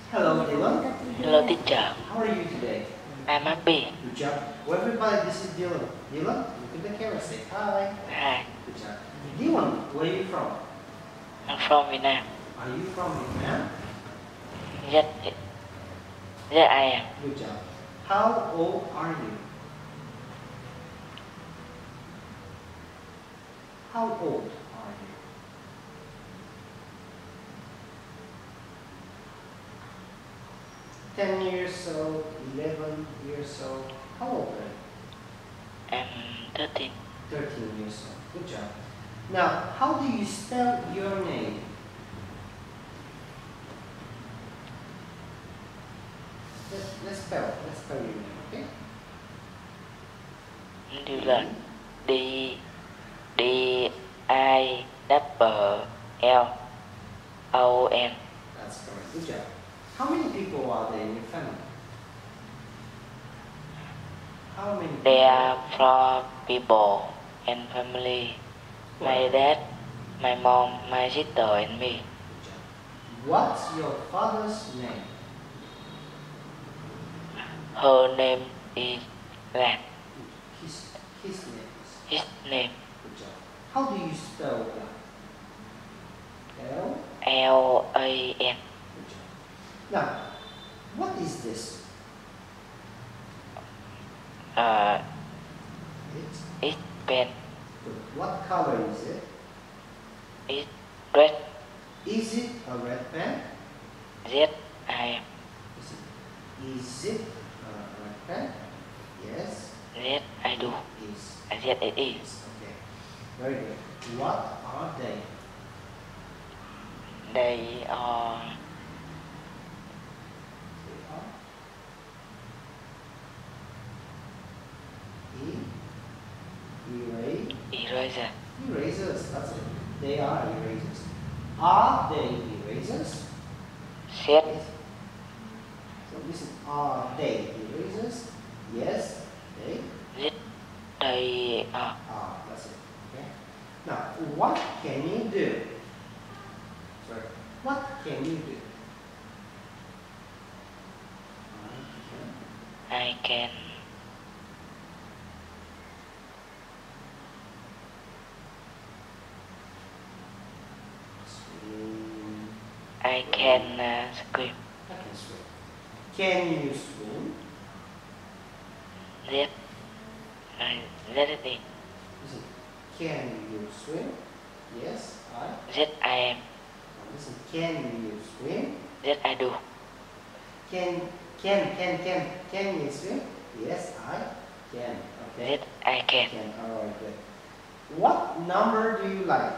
Hello, Dylan. Hello, teacher. How are you today? I'm happy. Good job. Well, everybody, this is Dylan. Dylan, look at the camera. Say hi. Hi, Good job. Dylan, where are you from? I'm from Vietnam. Are you from Vietnam? Yes, yes, I am. Good job. How old are you? How old are you? Ten years old, 11 years old. How old are you? I'm 13. 13 years old. Good job. Now, how do you spell your name? Let's spell your name, okay? Như là D D I double L O N. That's correct. Good job. How many people are there in your family? How many people? There are 4 people and family. My dad, my mom, my sister, and me. Good job. What's your father's name? Her name is Lan. His name is. His name Good job. How do you spell that? L. L-A-N. Good job. Now, what is this? It's pen. Good. What color is it? It's red. Is it a red pen? Yes, I am. Is it a red pen? Yes. Yes, I do. Is. Yes, it is. Yes. Okay. Very good. What are they? They are They are eraser. erasers. That's it. They are erasers. Are they erasers? Set. Yes. So listen. Are they erasers? Yes. They Yes, they are. are. That's it. Okay. Now, what can you do? Sorry. What can you do? I can. Swim. I can scream. I can swim. Can you swim? Yes, I let it in. Listen. Can you swim? Yes, I. Yes, I am. Now listen. Can you swim? Yes, I do. Can you swim? Yes, I can. Okay. Yes, I can. Can. All right, good. What number do you like?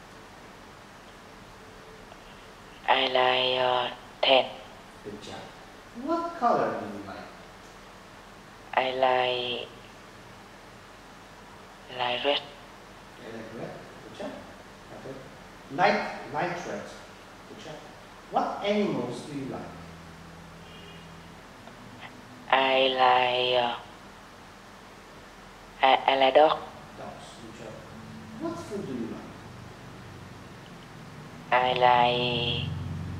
I like 10. Good job. What color do you like? I like red. I like red. Good job. Okay. Light red. Good job. What animals do you like? I like I like dog. Dogs. Good job. What food do you like? I like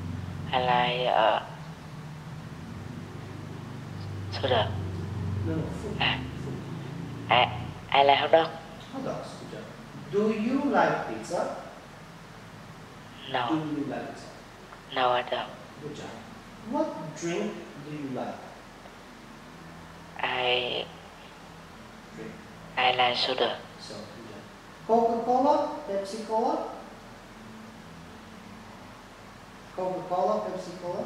soda. No, food. Ah. Food. I like hot dog. Hot dogs. Good job. Do you like pizza? Do No, you like pizza? no, I don't. Good job. What drink do you like? I Drink. like soda. So, good job. Coca-Cola, Pepsi Cola? Coca-Cola, Pepsi Cola?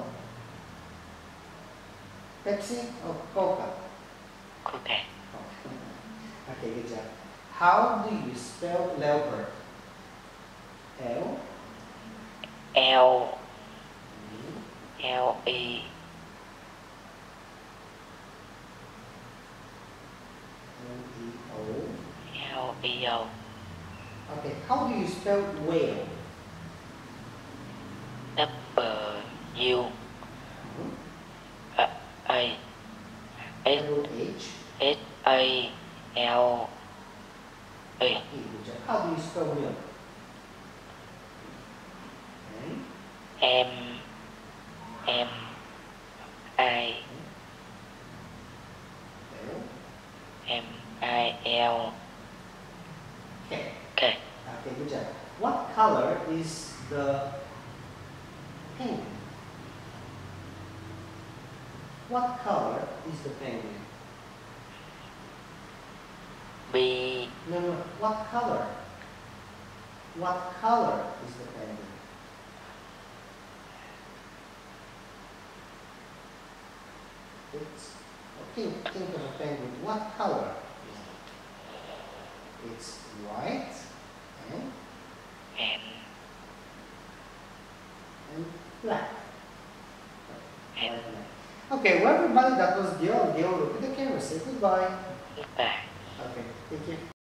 Pepsi or Coca? Okay. Okay, good job. How do you spell leopard? L L E L E O. L E O. Okay, how do you spell whale? W A S H S A L E. E. Good job. How do you spell milk? M M penguin. What color is the penguin? B. No, no. What color? What color is the penguin? It's okay. Think of a penguin. What color is it? It's white and And black. And- White and black. Okay, well, everybody, that was Gil. Gil, look at the camera. Say goodbye. goodbye. Okay, thank you.